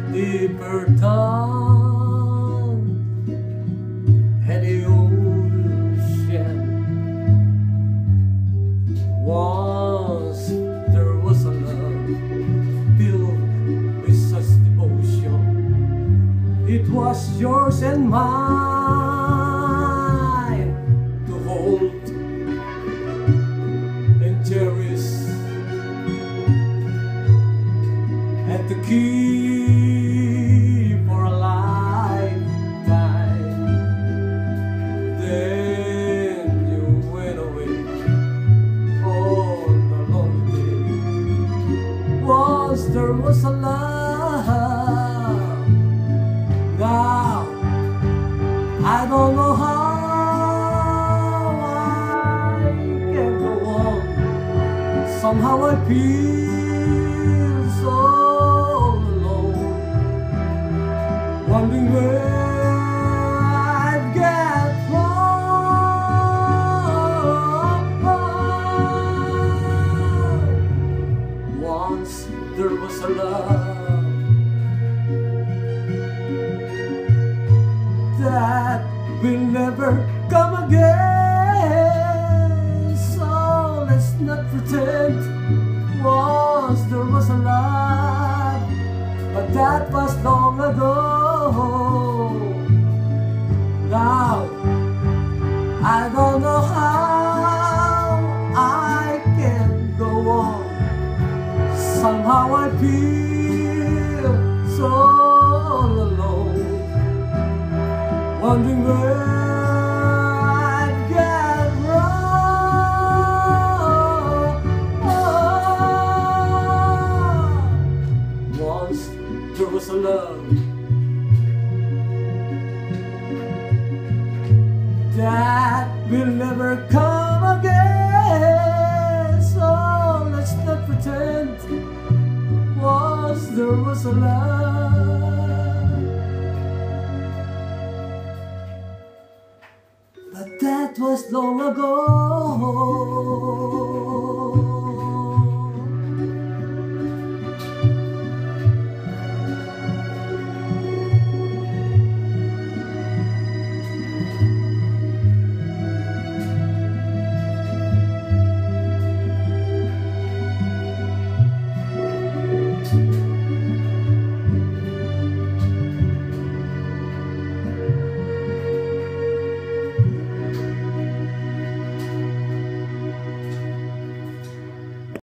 deeper down at the ocean. Once there was a love filled with such devotion. It was yours and mine to hold and cherish and to keep for a lifetime. Then you went away on a lonely day. Once there was a love, now I don't know how I can go on. Somehow I feel so alone, wondering where I'd get from. Once there was a love that will never come again. So let's not pretend. Once there was a love, but that was long ago. Now I don't know how I can go on. Somehow I feel so alone, wondering where I'd get wrong. Once there was a love that will never come again. So let's not pretend. Once there was a love, but that was long ago.